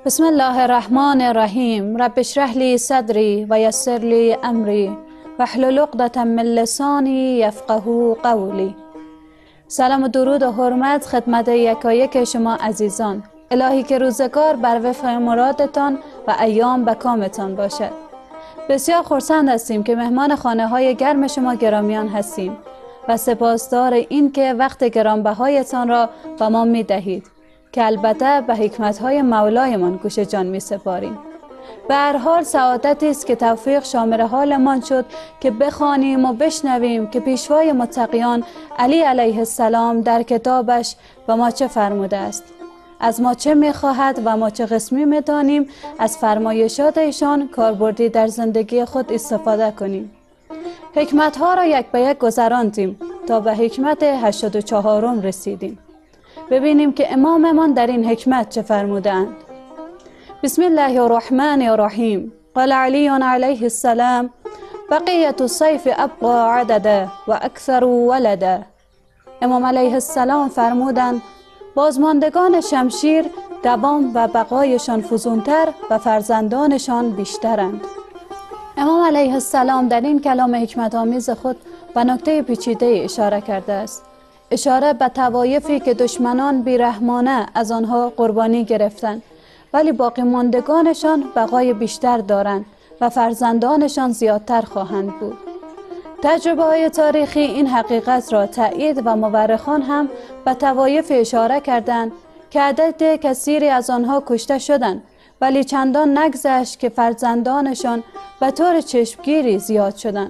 بسم الله الرحمن الرحیم. رب اشرح لی صدری و یسر لی امری واحلل عقدة من لسانی یفقهوا قولی. سلام و درود و حرمت خدمت یکایک شما عزیزان. الهی که روزگار بر وفق مرادتان و ایام به کامتان باشد. بسیار خرسند هستیم که مهمان خانه های گرم شما گرامیان هستیم و سپاسدار این که وقت گرانبهایتان را به ما می دهید که البته به حکمت‌های مولایمان گوش جان می سپاریم. به هر حال سعادتی است که توفیق شامل حالمان شد که بخوانیم و بشنویم که پیشوای متقیان علی علیه السلام در کتابش به ما چه فرموده است، از ما چه می خواهد و ما چه قسمی می دانیم از فرمایشات ایشان کاربردی در زندگی خود استفاده کنیم. حکمت‌ها را یک به یک گذراندیم تا به حکمت 84 رسیدیم. ببینیم که اماممان در این حکمت چه فرمودند. بسم الله الرحمن الرحیم. قال علی علیه السلام: بقیت الصیف ابقى عددا و اکثر ولدا. امام علیه السلام فرمودند بازماندگان شمشیر دوام و بقایشان فزونتر و فرزندانشان بیشترند. امام علیه السلام در این کلام حکمت آمیز خود به نکته پیچیده اشاره کرده است. اشاره به طوایفی که دشمنان بیرحمانه از آنها قربانی گرفتند ولی باقی ماندگانشان بقای بیشتر دارند و فرزندانشان زیادتر خواهند بود. تجربه های تاریخی این حقیقت را تأیید و مورخان هم به طوایف اشاره کردند که عدد کثیری از آنها کشته شدند ولی چندان نگذشت که فرزندانشان به طور چشمگیری زیاد شدند.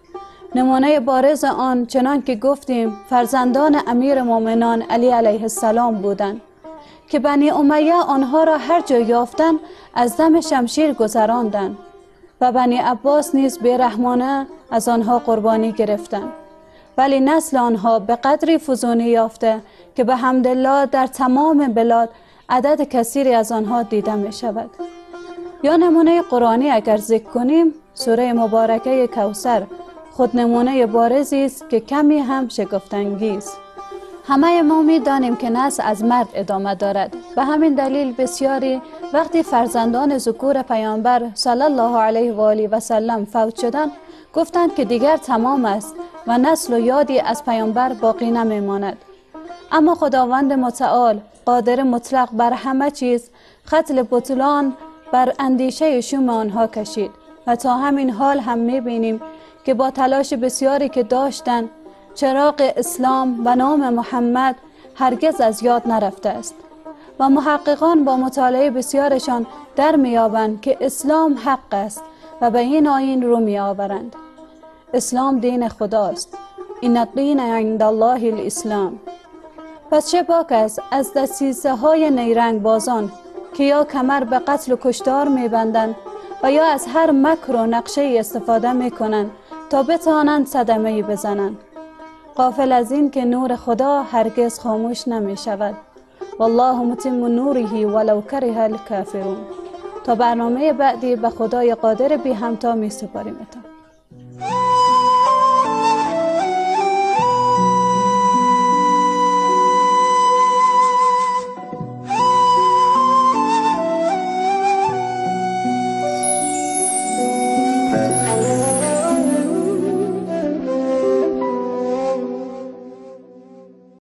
نمونه بارز آن چنان که گفتیم فرزندان امیر مومنان علی علیه السلام بودند که بنی امیه آنها را هر جا یافتند از دم شمشیر گذراندند و بنی عباس نیز بیرحمانه از آنها قربانی گرفتند، ولی نسل آنها به قدری فزونی یافته که به حمدالله در تمام بلاد عدد کثیری از آنها دیده می شود. یا نمونه قرآنی اگر ذکر کنیم، سوره مبارکه کوثر خود نمونه بارزی است که کمی هم شگفت‌انگیز. همه ما می دانیم که نسل از مرد ادامه دارد. به همین دلیل بسیاری وقتی فرزندان ذکور پیامبر صلی الله علیه و آله و سلم فوت شدند گفتند که دیگر تمام است و نسل و یادی از پیامبر باقی نمی ماند. اما خداوند متعال قادر مطلق بر همه چیز ختل بطلان بر اندیشه شوم آنها کشید و تا همین حال هم می بینیم که با تلاش بسیاری که داشتند چراغ اسلام و نام محمد هرگز از یاد نرفته است و محققان با مطالعه بسیارشان در میابند که اسلام حق است و به این آیین رو میآورند. اسلام دین خداست. این الدین عند الله الاسلام. پس چه باک است از دسیسه های نیرنگ بازان که یا کمر به قتل و کشتار میبندند و یا از هر مکر و نقشه استفاده میکنند تا بتوانند صدمه بزنند، غافل از این که نور خدا هرگز خاموش نمی شود. والله متم نوره ولو کره الکافرون. تا برنامه بعدی به خدای قادر بی همتا می سپاریمتان.